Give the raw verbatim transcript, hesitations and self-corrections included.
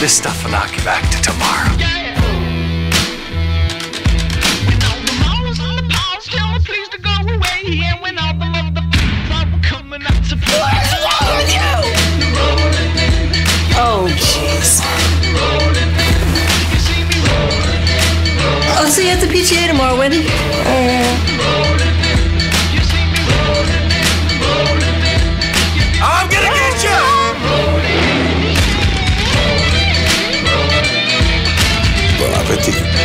This stuff will knock you back to tomorrow. Oh, jeez. I'll see you at the P T A tomorrow, Wendy. Uh, I'm gonna get you! Bon appétit.